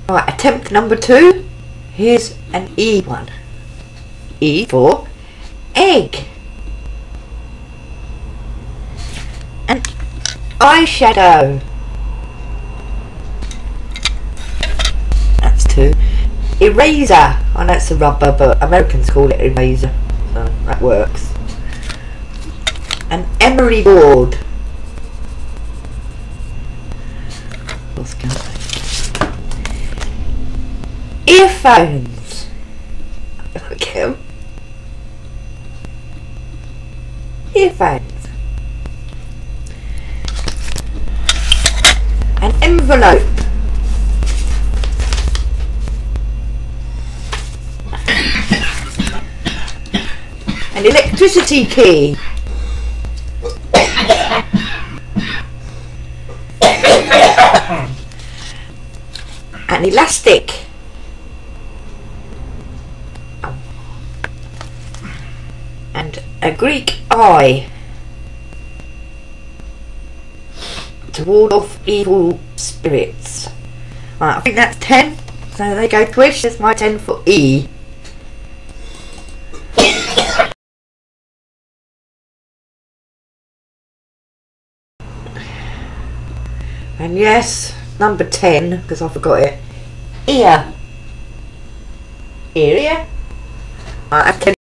Right, attempt number 2. Here's an E one. E for egg. An eyeshadow. That's 2. Eraser. I know it's a rubber, but Americans call it eraser, so that works. An emery board. What's going on? Earphones. Okay. Earphones. An envelope. An electricity key. An elastic. And a Greek eye to ward off evil spirits. Right, I think that's 10. So there you go, Twish. That's my 10 for E. And yes, number 10, because I forgot it. Ear. Ear. I have 10